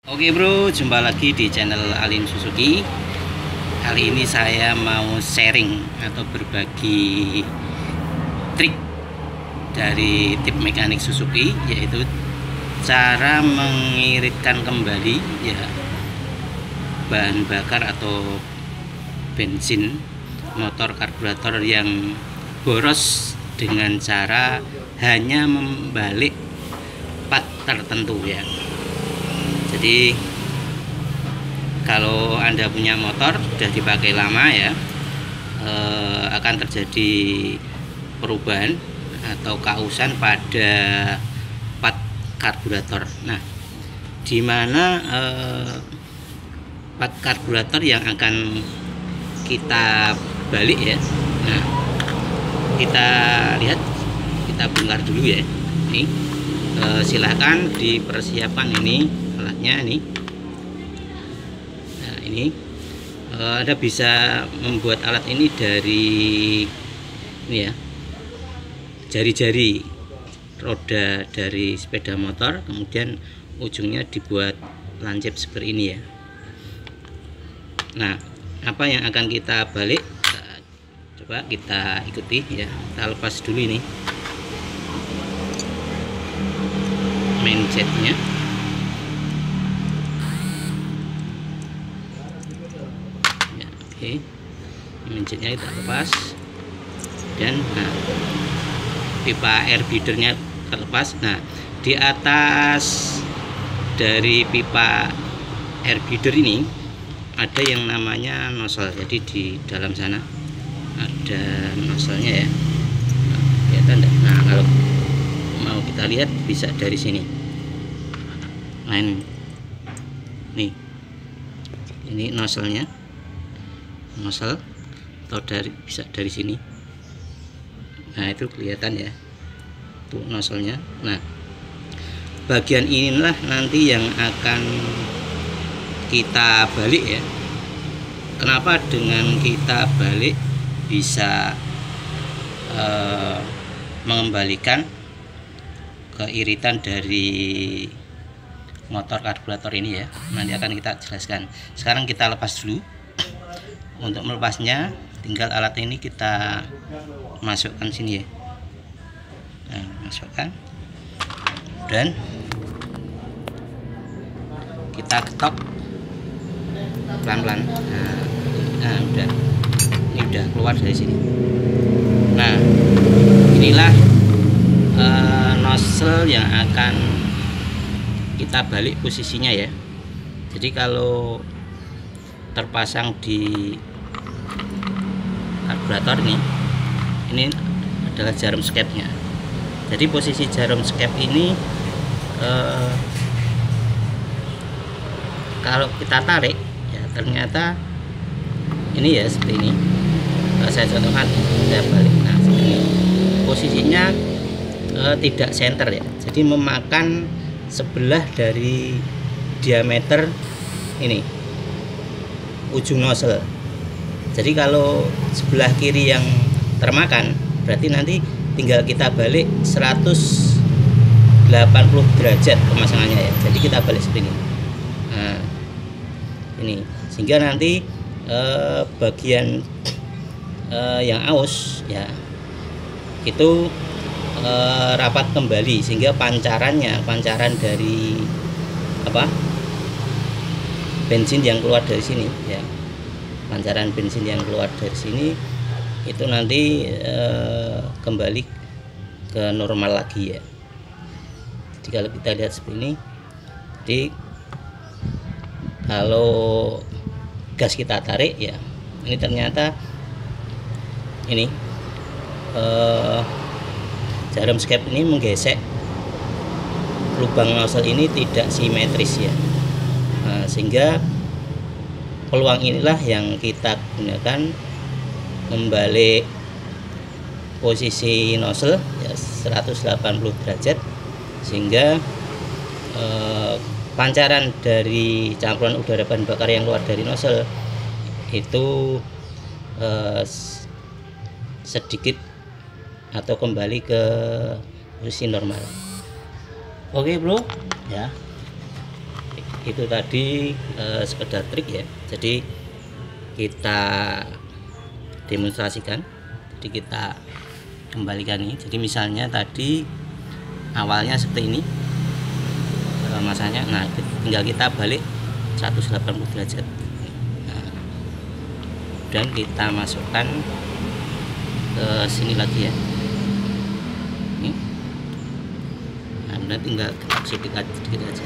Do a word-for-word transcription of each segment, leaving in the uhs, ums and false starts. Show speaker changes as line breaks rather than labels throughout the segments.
Oke bro, jumpa lagi di channel Alin Suzuki. Kali ini saya mau sharing atau berbagi trik dari tip mekanik Suzuki, yaitu cara mengiritkan kembali ya bahan bakar atau bensin motor karburator yang boros dengan cara hanya membalik part tertentu ya. Jadi kalau Anda punya motor sudah dipakai lama ya, eh, akan terjadi perubahan atau kausan pada part karburator. Nah, di mana eh, part karburator yang akan kita balik ya. Nah, kita lihat, kita bongkar dulu ya. Ini eh, silahkan dipersiapkan ini alatnya nih. Nah, ini eh, Anda bisa membuat alat ini dari ini ya, jari-jari roda dari sepeda motor, kemudian ujungnya dibuat lancip seperti ini ya. Nah, apa yang akan kita balik, nah, coba kita ikuti ya. Kita lepas dulu ini main jetnya. Oke, mencetnya kita lepas, dan nah, pipa air feedernya terlepas. Nah, di atas dari pipa air feeder ini ada yang namanya nozzle. Jadi di dalam sana ada nozzle-nya ya. Nah, kelihatan enggak? Nah, kalau mau kita lihat bisa dari sini. Main nih, ini nozzle-nya. Nozzle atau dari bisa dari sini. Nah, itu kelihatan ya, tuh nozzle-nya. Nah, bagian inilah nanti yang akan kita balik ya. Kenapa dengan kita balik bisa eh, mengembalikan keiritan dari motor karburator ini ya. Nanti akan kita jelaskan. Sekarang kita lepas dulu. Untuk melepasnya tinggal alat ini kita masukkan sini ya. Nah, masukkan dan kita ketok pelan-pelan. Nah, nah udah, ini udah keluar dari sini. Nah, inilah uh, nozzle yang akan kita balik posisinya ya. Jadi kalau terpasang di karburator ini, ini adalah jarum skepnya. Jadi posisi jarum skep ini eh, kalau kita tarik ya, ternyata ini ya seperti ini. Kalau saya contohkan, saya balik. Nah, seperti ini. Posisinya eh, tidak center ya. Jadi memakan sebelah dari diameter ini, ujung nozzle. Jadi kalau sebelah kiri yang termakan, berarti nanti tinggal kita balik seratus delapan puluh derajat pemasangannya ya. Jadi kita balik seperti ini. Nah, ini sehingga nanti eh, bagian eh, yang aus ya itu eh, rapat kembali, sehingga pancarannya, pancaran dari apa? bensin yang keluar dari sini ya, pancaran bensin yang keluar dari sini itu nanti eh, kembali ke normal lagi ya. Jadi kalau kita lihat seperti ini, jadi kalau gas kita tarik ya, ini ternyata ini eh, jarum skep ini menggesek lubang nozzle ini tidak simetris ya. Nah, sehingga peluang inilah yang kita gunakan membalik posisi nozzle ya seratus delapan puluh derajat, sehingga eh, pancaran dari campuran udara bahan bakar yang keluar dari nozzle itu eh, sedikit atau kembali ke posisi normal. Oke bro ya, itu tadi eh, sekedar trik ya, jadi kita demonstrasikan. Jadi kita kembalikan ini. Jadi misalnya tadi awalnya seperti ini eh, masanya, nah tinggal kita balik seratus delapan puluh derajat, nah, dan kita masukkan ke sini lagi ya. Ini, nah, dan tinggal gerak sedikit sedikit aja.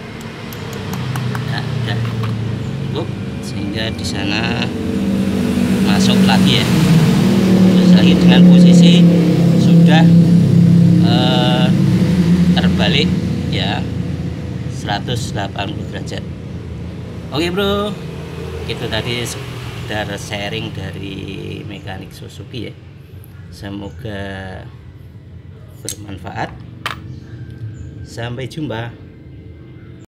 Nah, udah cukup, sehingga di sana masuk lagi ya. Terus lagi dengan posisi sudah eh, terbalik ya, seratus delapan puluh derajat. Oke bro, itu tadi sekedar sharing dari mekanik Suzuki ya. Semoga bermanfaat. Sampai jumpa.